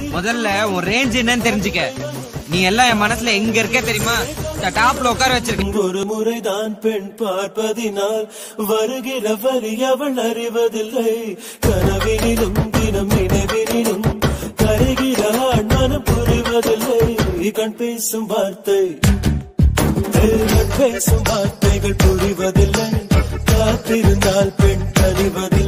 முதல்ல உன் ரேஞ்ச் என்னன்னு தெரிஞ்சுக்க. நீ எல்லாம் என் மனசுல எங்க இருக்க தெரியுமா? டாப்ல உட்கார வச்சிருக்க. ஒரு முறைதான் பெண் பார்ப்பதினால் வருகிற வரி அவள் அறிவதில்லை. கனவினிலும் தினம் நினைவினிலும் கருகிற ஆண் மனம் புரிவதில்லை. கண் பேசும் வார்த்தை பேசும் வார்த்தைகள் புரிவதில்லை. காத்திருந்தால் பெண் அறிவதில்லை.